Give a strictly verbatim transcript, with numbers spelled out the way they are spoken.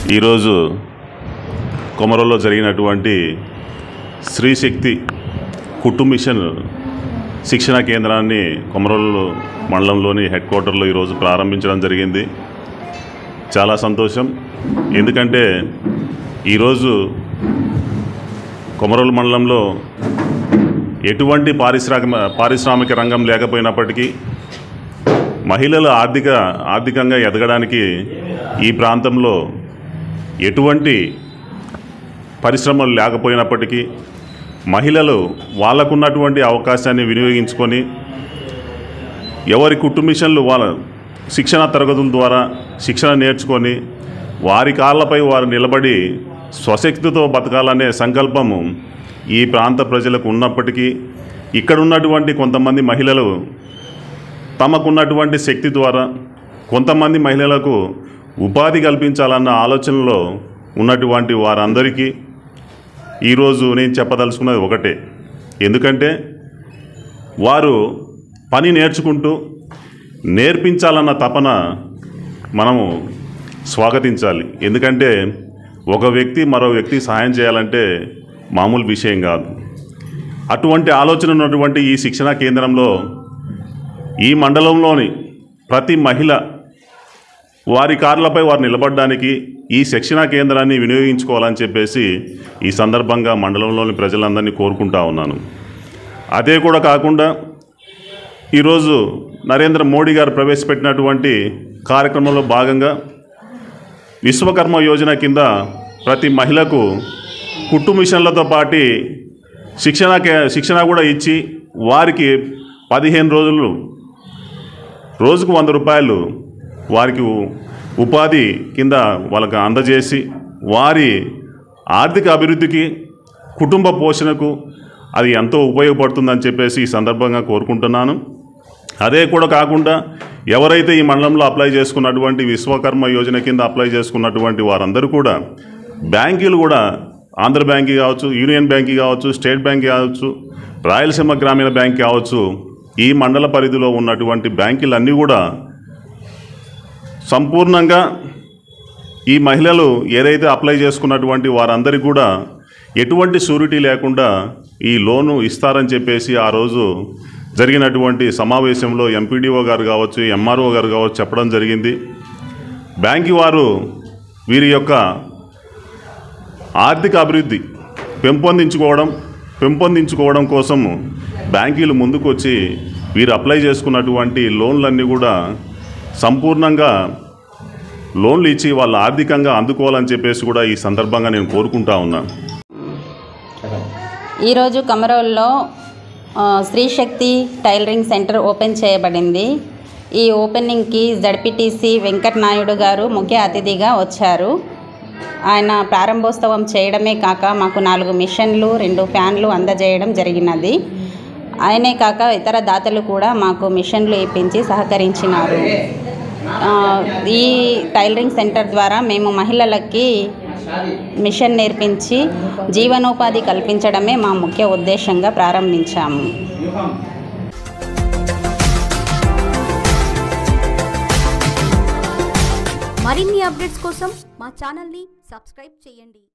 ఈరోజు కొమరంలో జరిగినటువంటి శ్రీశక్తి కుటుంబ మిషన్ శిక్షణ కేంద్రాన్ని కొమరంలో మండలంలోని హెడ్ క్వార్టర్లో ఈరోజు ప్రారంభించడం జరిగింది. చాలా సంతోషం. ఎందుకంటే ఈరోజు కొమరంలో మండలంలో ఎటువంటి పారిశ్రామిక పారిశ్రామిక రంగం లేకపోయినప్పటికీ మహిళలు ఆర్థిక ఆర్థికంగా ఎదగడానికి ఈ ప్రాంతంలో ఎటువంటి పరిశ్రమలు లేకపోయినప్పటికీ మహిళలు వాళ్ళకున్నటువంటి అవకాశాన్ని వినియోగించుకొని ఎవరి కుటుంబ మిషన్లు వాళ్ళ శిక్షణ తరగతుల ద్వారా శిక్షణ నేర్చుకొని వారి కాళ్ళపై వారు నిలబడి స్వశక్తితో బతకాలనే సంకల్పము ఈ ప్రాంత ప్రజలకు ఉన్నప్పటికీ ఇక్కడ ఉన్నటువంటి కొంతమంది మహిళలు తమకున్నటువంటి శక్తి ద్వారా కొంతమంది మహిళలకు ఉపాధి కల్పించాలన్న ఆలోచనలో ఉన్నటువంటి వారందరికీ ఈరోజు నేను చెప్పదలుచుకున్నది ఒకటే. ఎందుకంటే వారు పని నేర్చుకుంటూ నేర్పించాలన్న తపన మనము స్వాగతించాలి. ఎందుకంటే ఒక వ్యక్తి మరో వ్యక్తి సహాయం చేయాలంటే మామూలు విషయం కాదు. అటువంటి ఆలోచన ఉన్నటువంటి ఈ శిక్షణా కేంద్రంలో ఈ మండలంలోని ప్రతి మహిళ వారి కార్లపై వారు నిలబడడానికి ఈ శిక్షణా కేంద్రాన్ని వినియోగించుకోవాలని చెప్పేసి ఈ సందర్భంగా మండలంలోని ప్రజలందరినీ కోరుకుంటా ఉన్నాను. అదే కూడా కాకుండా ఈరోజు నరేంద్ర మోడీ గారు ప్రవేశపెట్టినటువంటి కార్యక్రమంలో భాగంగా విశ్వకర్మ యోజన కింద ప్రతి మహిళకు కుట్టు మిషన్లతో పాటు శిక్షణ శిక్షణ కూడా ఇచ్చి వారికి పదిహేను రోజులు రోజుకు వంద రూపాయలు వారికి ఉపాధి కింద వాళ్ళకి అందజేసి వారి ఆర్థిక అభివృద్ధికి కుటుంబ పోషణకు అది ఎంతో ఉపయోగపడుతుందని చెప్పేసి ఈ సందర్భంగా కోరుకుంటున్నాను. అదే కూడా కాకుండా ఎవరైతే ఈ మండలంలో అప్లై చేసుకున్నటువంటి విశ్వకర్మ యోజన కింద అప్లై చేసుకున్నటువంటి వారందరూ కూడా బ్యాంకులు కూడా ఆంధ్ర బ్యాంక్ కావచ్చు, యూనియన్ బ్యాంక్ కావచ్చు, స్టేట్ బ్యాంక్ కావచ్చు, రాయలసీమ గ్రామీణ బ్యాంక్ కావచ్చు, ఈ మండల పరిధిలో ఉన్నటువంటి బ్యాంకులన్నీ కూడా సంపూర్ణంగా ఈ మహిళలు ఏదైతే అప్లై చేసుకున్నటువంటి వారందరికీ కూడా ఎటువంటి షూరిటీ లేకుండా ఈ లోను ఇస్తారని చెప్పేసి ఆ రోజు జరిగినటువంటి సమావేశంలో ఎంపీడీఓ గారు కావచ్చు, ఎంఆర్ఓ గారు కావచ్చు చెప్పడం జరిగింది. బ్యాంకు వారు వీరి యొక్క ఆర్థిక అభివృద్ధి పెంపొందించుకోవడం పెంపొందించుకోవడం కోసం బ్యాంకులు ముందుకు వచ్చి వీరు అప్లై చేసుకున్నటువంటి లోన్లన్నీ కూడా సంపూర్ణంగా లోన్లు ఇచ్చి వాళ్ళు ఆర్థికంగా అందుకోవాలని చెప్పేసి కూడా ఈ సందర్భంగా నేను కోరుకుంటా ఉన్నా. ఈరోజు కమరోల్లో శ్రీశక్తి టైలరింగ్ సెంటర్ ఓపెన్ చేయబడింది. ఈ ఓపెనింగ్కి జడ్పీటీసీ వెంకట్ నాయుడు గారు ముఖ్య అతిథిగా వచ్చారు. ఆయన ప్రారంభోత్సవం చేయడమే కాక మాకు నాలుగు మిషన్లు రెండు ఫ్యాన్లు అందజేయడం జరిగినది. ఆయనే కాక ఇతర దాతలు కూడా మాకు మిషన్లు ఇప్పించి సహకరించినారు. ఈ టైలరింగ్ సెంటర్ ద్వారా మేము మహిళలకి మిషన్ నేర్పించి జీవనోపాధి కల్పించడమే మా ముఖ్య ఉద్దేశంగా ప్రారంభించాము. మరిన్ని అప్డేట్స్ కోసం మా ఛానల్ని సబ్స్క్రైబ్ చేయండి.